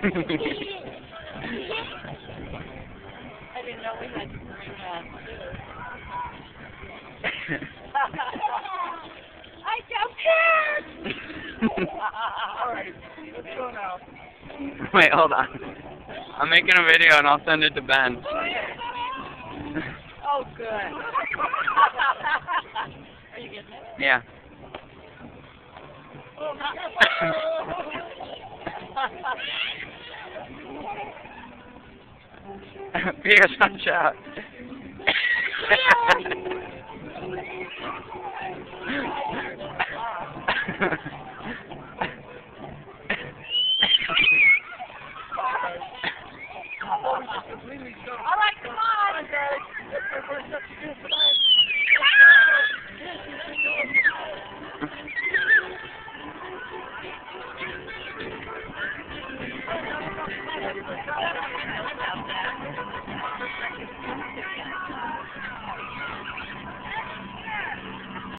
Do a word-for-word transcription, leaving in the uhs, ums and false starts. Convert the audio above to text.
didn't know we had to bring that. I got scared! Alright, let's go now. Wait, hold on. I'm making a video and I'll send it to Ben. Oh, good. Are you getting it? Yeah. Pierce, watch out. All right, come on, guys. Thank you.